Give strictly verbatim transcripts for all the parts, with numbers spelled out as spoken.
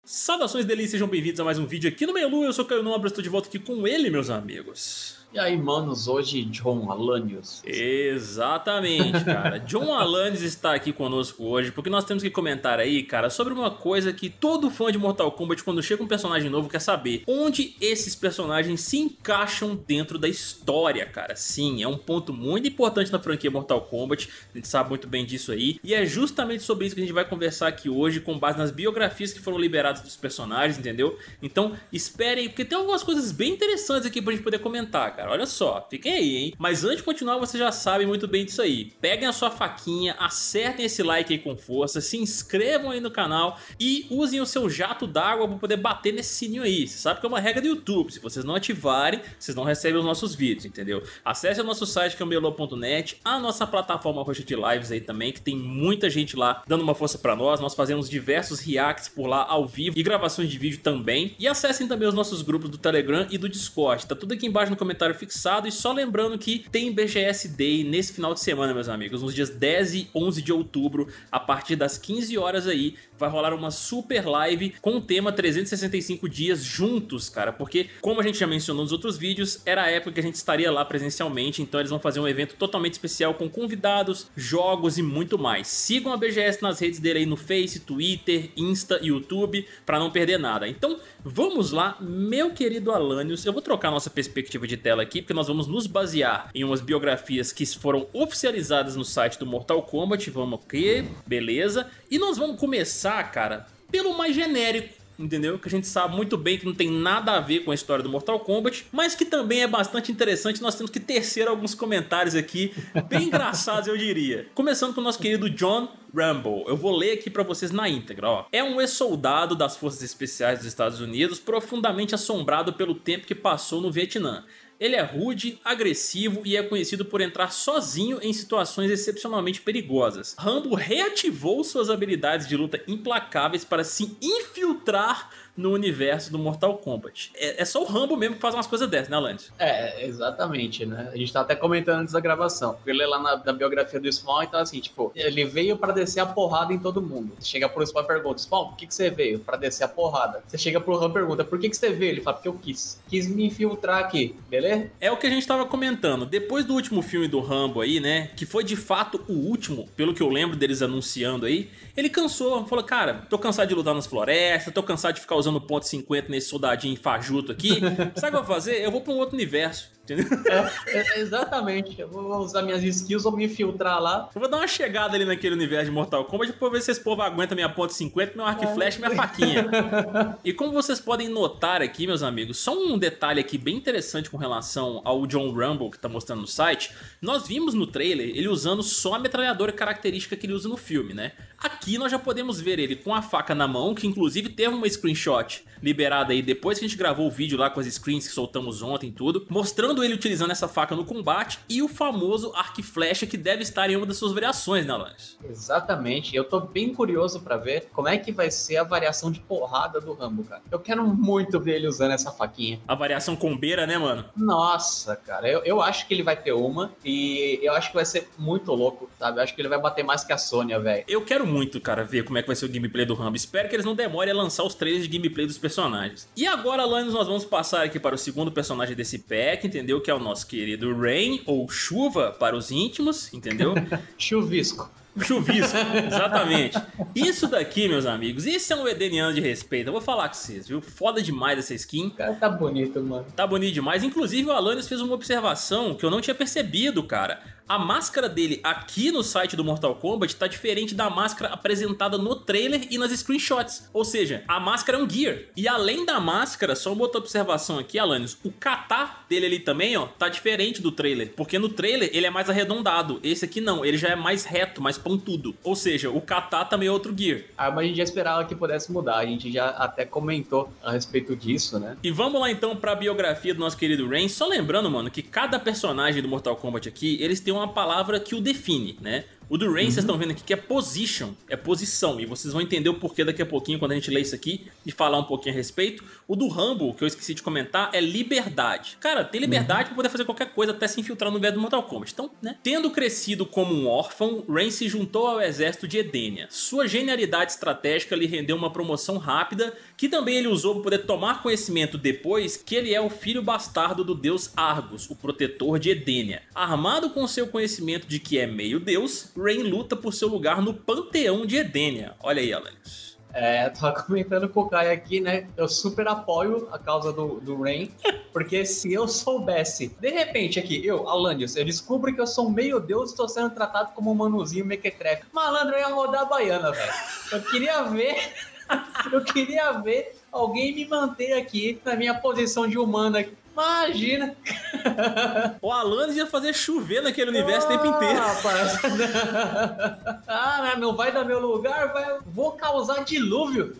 Saudações delícias, sejam bem-vindos a mais um vídeo aqui no Melu. Eu sou o Caio Nobre, estou de volta aqui com ele, meus amigos. E aí, manos, hoje John Alanios. Exatamente, cara. John Alanios está aqui conosco hoje porque nós temos que comentar aí, cara, sobre uma coisa que todo fã de Mortal Kombat, quando chega um personagem novo, quer saber: onde esses personagens se encaixam dentro da história, cara. Sim, é um ponto muito importante na franquia Mortal Kombat, a gente sabe muito bem disso aí, e é justamente sobre isso que a gente vai conversar aqui hoje, com base nas biografias que foram liberadas dos personagens, entendeu? Então, esperem, porque tem algumas coisas bem interessantes aqui pra gente poder comentar, cara. Olha só, fiquem aí, hein? Mas antes de continuar, vocês já sabem muito bem disso aí. Peguem a sua faquinha, acertem esse like aí com força, se inscrevam aí no canal e usem o seu jato d'água para poder bater nesse sininho aí. Você sabe que é uma regra do YouTube, se vocês não ativarem, vocês não recebem os nossos vídeos, entendeu? Acesse o nosso site, que é o melu ponto net, a nossa plataforma roxa de lives aí também, que tem muita gente lá dando uma força pra nós. Nós fazemos diversos reacts por lá ao vivo e gravações de vídeo também. E acessem também os nossos grupos do Telegram e do Discord, tá tudo aqui embaixo no comentário fixado. E só lembrando que tem B G S Day nesse final de semana, meus amigos, nos dias dez e onze de outubro, a partir das quinze horas aí, vai rolar uma super live com o tema trezentos e sessenta e cinco dias juntos, cara, porque, como a gente já mencionou nos outros vídeos, era a época que a gente estaria lá presencialmente, então eles vão fazer um evento totalmente especial com convidados, jogos e muito mais. Sigam a B G S nas redes dele aí no Face, Twitter, Insta e YouTube, pra não perder nada. Então, vamos lá, meu querido Alanios. Eu vou trocar nossa perspectiva de tela aqui, porque nós vamos nos basear em umas biografias que foram oficializadas no site do Mortal Kombat. Vamos aqui, beleza. E nós vamos começar, cara, pelo mais genérico, entendeu? Que a gente sabe muito bem que não tem nada a ver com a história do Mortal Kombat, mas que também é bastante interessante. Nós temos que tecer alguns comentários aqui, bem engraçados, eu diria. Começando com o nosso querido John Rambo. Eu vou ler aqui pra vocês na íntegra, ó. É um ex-soldado das Forças Especiais dos Estados Unidos, profundamente assombrado pelo tempo que passou no Vietnã. Ele é rude, agressivo e é conhecido por entrar sozinho em situações excepcionalmente perigosas. Rambo reativou suas habilidades de luta implacáveis para se infiltrar no universo do Mortal Kombat. É, é só o Rambo mesmo que faz umas coisas dessas, né, Alanios? É, exatamente, né? A gente tá até comentando antes da gravação. Porque ele lá na, na biografia do Spawn, então assim, tipo, ele veio pra descer a porrada em todo mundo. Você chega pro Spawn e pergunta: Spawn, por que, que você veio? Pra descer a porrada. Você chega pro Rambo e pergunta: por que, que você veio? Ele fala: porque eu quis. Quis me infiltrar aqui, beleza? É o que a gente tava comentando. Depois do último filme do Rambo aí, né, que foi de fato o último, pelo que eu lembro deles anunciando aí, ele cansou. Falou: cara, tô cansado de lutar nas florestas, tô cansado de ficar usando ponto cinquenta nesse soldadinho fajuto aqui. Sabe o que eu vou fazer? Eu vou pra um outro universo. É, é, exatamente. Eu vou usar minhas skills, vou me infiltrar lá. Eu vou dar uma chegada ali naquele universo de Mortal Kombat pra ver se esse povo aguenta minha ponto cinquenta, meu arco e flecha e minha faquinha. E como vocês podem notar aqui, meus amigos, só um detalhe aqui bem interessante com relação ao John Rambo que tá mostrando no site. Nós vimos no trailer ele usando só a metralhadora característica que ele usa no filme, né? Aqui nós já podemos ver ele com a faca na mão, que inclusive teve uma screenshot liberada aí depois que a gente gravou o vídeo lá com as screens que soltamos ontem e tudo, mostrando ele utilizando essa faca no combate e o famoso arco e flecha, que deve estar em uma das suas variações, né, Alanios? Exatamente. Eu tô bem curioso pra ver como é que vai ser a variação de porrada do Rambo, cara. Eu quero muito ver ele usando essa faquinha. A variação combeira, né, mano? Nossa, cara. Eu, eu acho que ele vai ter uma e eu acho que vai ser muito louco, sabe? Eu acho que ele vai bater mais que a Sônia, velho. Eu quero muito, cara, ver como é que vai ser o gameplay do Rambo. Espero que eles não demorem a lançar os trailers de gameplay dos personagens. E agora, Alanios, nós vamos passar aqui para o segundo personagem desse pack, entendeu? Que é o nosso querido Rain, ou Chuva para os íntimos, entendeu? Chuvisco. Chuvisco, exatamente. Isso daqui, meus amigos, isso é um edeniano de respeito. Eu vou falar com vocês, viu? Foda demais essa skin. O cara tá bonito, mano. Tá bonito demais. Inclusive, o Alanios fez uma observação que eu não tinha percebido, cara. A máscara dele aqui no site do Mortal Kombat tá diferente da máscara apresentada no trailer e nas screenshots. Ou seja, a máscara é um gear. E além da máscara, só uma outra observação aqui, Alanios, o kata dele ali também, ó, tá diferente do trailer. Porque no trailer ele é mais arredondado. Esse aqui não, ele já é mais reto, mais pontudo. Ou seja, o kata também é outro gear. Ah, mas a gente já esperava que pudesse mudar. A gente já até comentou a respeito disso, né? E vamos lá então pra biografia do nosso querido Rain. Só lembrando, mano, que cada personagem do Mortal Kombat aqui, eles têm uma palavra que o define, né? O do Rain, Uhum. vocês estão vendo aqui que é position, é posição, e vocês vão entender o porquê daqui a pouquinho quando a gente ler isso aqui e falar um pouquinho a respeito. O do Rumble, que eu esqueci de comentar, é liberdade. Cara, ter liberdade uhum. pra poder fazer qualquer coisa, até se infiltrar no universo do Mortal Kombat. Então, né? Tendo crescido como um órfão, Rain se juntou ao exército de Edenia. Sua genialidade estratégica lhe rendeu uma promoção rápida, que também ele usou para poder tomar conhecimento depois que ele é o filho bastardo do deus Argus, o protetor de Edenia. Armado com seu conhecimento de que é meio deus, Rain luta por seu lugar no panteão de Edenia. Olha aí, Alanis. É, tava comentando com o Caio aqui, né? Eu super apoio a causa do, do Rain, porque se eu soubesse, de repente aqui, eu, Alanios, eu descubro que eu sou um meio deus e estou sendo tratado como um manuzinho mequetrefe. Malandro, eu ia rodar a baiana, velho. Eu queria ver, eu queria ver alguém me manter aqui na minha posição de humano aqui. Imagina! O Alanis ia fazer chover naquele universo o tempo inteiro. Rapaz. Ah, não vai dar meu lugar? Vai... Vou causar dilúvio.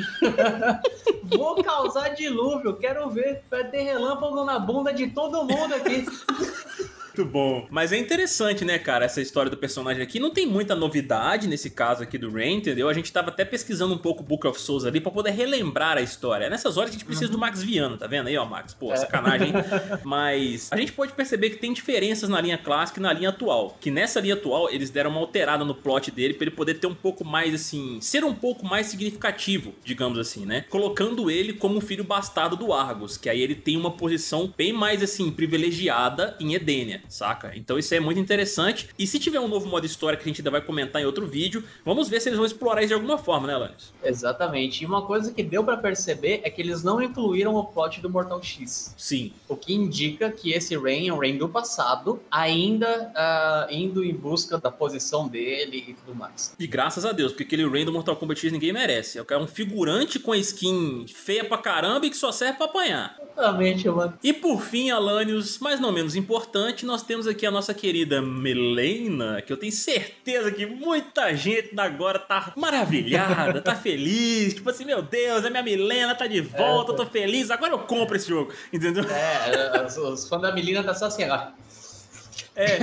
Vou causar dilúvio. Quero ver. Vai ter relâmpago na bunda de todo mundo aqui. Muito bom. Mas é interessante, né, cara, essa história do personagem aqui. Não tem muita novidade nesse caso aqui do Rain, entendeu? A gente tava até pesquisando um pouco o Book of Souls ali pra poder relembrar a história. Nessas horas a gente precisa uhum. do Max Viana, tá vendo aí, ó, Max? Pô, é. sacanagem, hein? Mas a gente pode perceber que tem diferenças na linha clássica e na linha atual. Que nessa linha atual eles deram uma alterada no plot dele pra ele poder ter um pouco mais, assim, ser um pouco mais significativo, digamos assim, né? Colocando ele como o filho bastardo do Argus, que aí ele tem uma posição bem mais, assim, privilegiada em Edenia. Saca? Então isso é muito interessante. E se tiver um novo modo história que a gente ainda vai comentar em outro vídeo, vamos ver se eles vão explorar isso de alguma forma, né, Alanis? Exatamente. E uma coisa que deu pra perceber é que eles não incluíram o plot do Mortal X. Sim. O que indica que esse Rain é um Rain do passado, ainda uh, indo em busca da posição dele e tudo mais. E graças a Deus, porque aquele Rain do Mortal Kombat X ninguém merece. É um figurante com a skin feia pra caramba e que só serve pra apanhar. Exatamente, mano. E por fim, Alanios, mais não menos importante, nós temos aqui a nossa querida Milena, que eu tenho certeza que muita gente agora tá maravilhada, tá feliz, tipo assim, meu Deus, a minha Milena tá de volta, é, eu tô feliz, agora eu compro esse jogo, entendeu? É, os, os fãs da Milena tá só assim, ó. É,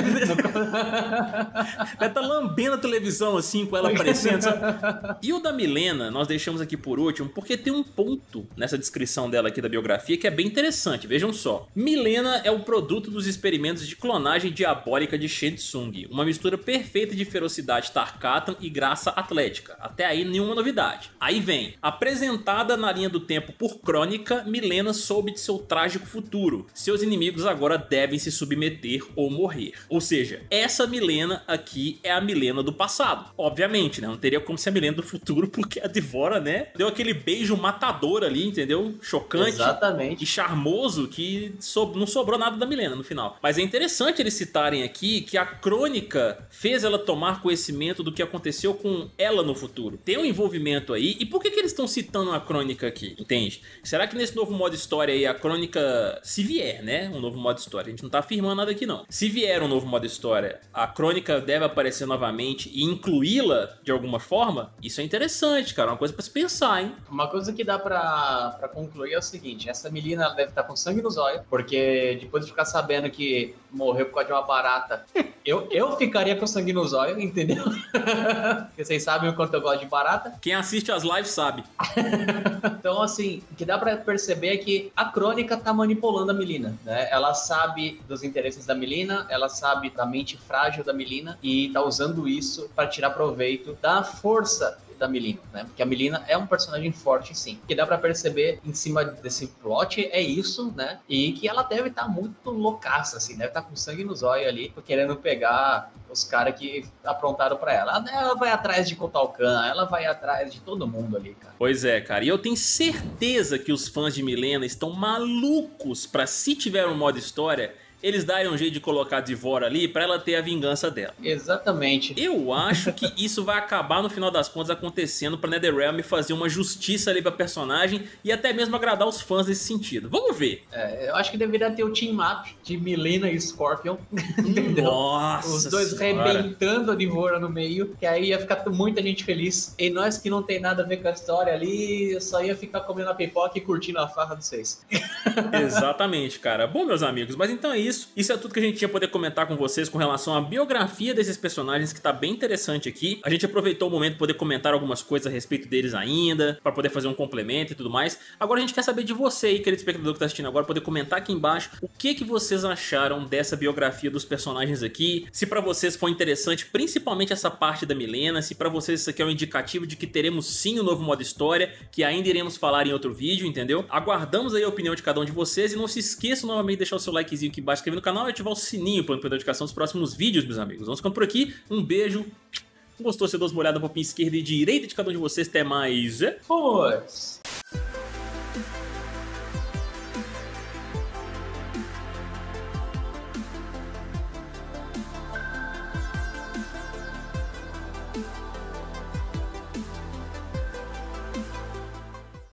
vai tá lambendo a televisão assim com ela aparecendo, sabe? E o da Milena nós deixamos aqui por último porque tem um ponto nessa descrição dela aqui da biografia que é bem interessante, vejam só. Milena é o produto dos experimentos de clonagem diabólica de Shang Tsung, uma mistura perfeita de ferocidade Tarkatan e graça atlética, até aí nenhuma novidade. Aí vem, apresentada na linha do tempo por Crônica, Milena soube de seu trágico futuro, seus inimigos agora devem se submeter ou morrer. Ou seja, essa Milena aqui é a Milena do passado. Obviamente, né? Não teria como ser a Milena do futuro, porque a D'Vorah, né? Deu aquele beijo matador ali, entendeu? Chocante. Exatamente. E charmoso que so... não sobrou nada da Milena no final. Mas é interessante eles citarem aqui que a Crônica fez ela tomar conhecimento do que aconteceu com ela no futuro. Tem um envolvimento aí. E por que que eles estão citando a Crônica aqui? Entende? Será que nesse novo modo história aí a Crônica, se vier, né? Um novo modo história. A gente não tá afirmando nada aqui, não. Se vier um novo modo história, a Crônica deve aparecer novamente e incluí-la de alguma forma? Isso é interessante, cara. Uma coisa pra se pensar, hein? Uma coisa que dá pra, pra concluir é o seguinte: essa menina deve estar com sangue nos olhos, porque depois de ficar sabendo que morreu por causa de uma barata, eu, eu ficaria com sangue nos olhos, entendeu? Porque vocês sabem o quanto eu gosto de barata. Quem assiste as lives sabe. Então, assim, o que dá pra perceber é que a Crônica tá manipulando a Milena, né? Ela sabe dos interesses da Milena, ela sabe da mente frágil da Milena e tá usando isso para tirar proveito da força da Milena, né? Porque a Milena é um personagem forte, sim. O que dá pra perceber em cima desse plot é isso, né? E que ela deve estar tá muito loucaça, assim, deve estar tá com sangue nos olhos ali, querendo pegar os caras que aprontaram pra ela. Ela vai atrás de Kotal Kahn, ela vai atrás de todo mundo ali, cara. Pois é, cara. E eu tenho certeza que os fãs de Milena estão malucos pra, se tiver um modo história, eles darem um jeito de colocar a D'Vorah ali pra ela ter a vingança dela. Exatamente. Eu acho que isso vai acabar, no final das contas, acontecendo pra NetherRealm fazer uma justiça ali pra personagem e até mesmo agradar os fãs nesse sentido. Vamos ver. É, eu acho que deveria ter o team-up de Milena e Scorpion. Entendeu? Nossa Os dois senhora. rebentando a D'Vorah no meio, que aí ia ficar muita gente feliz. E nós que não tem nada a ver com a história ali, só ia ficar comendo a pipoca e curtindo a farra dos seis. Exatamente, cara. Bom, meus amigos, mas então é isso. isso, isso é tudo que a gente tinha poder comentar com vocês com relação à biografia desses personagens, que tá bem interessante aqui. A gente aproveitou o momento para poder comentar algumas coisas a respeito deles ainda, para poder fazer um complemento e tudo mais. Agora a gente quer saber de você aí, querido espectador que tá assistindo agora, poder comentar aqui embaixo o que que vocês acharam dessa biografia dos personagens aqui, se pra vocês foi interessante, principalmente essa parte da Milena, se pra vocês isso aqui é um indicativo de que teremos sim o um novo modo história, que ainda iremos falar em outro vídeo, entendeu? Aguardamos aí a opinião de cada um de vocês e não se esqueçam novamente de deixar o seu likezinho aqui embaixo, inscrever no canal e ativar o sininho para não perder a notificação dos próximos vídeos, meus amigos. Vamos ficando por aqui, um beijo, gostou, você dá uma olhada no papinho esquerda e direita de cada um de vocês, até mais. Pois.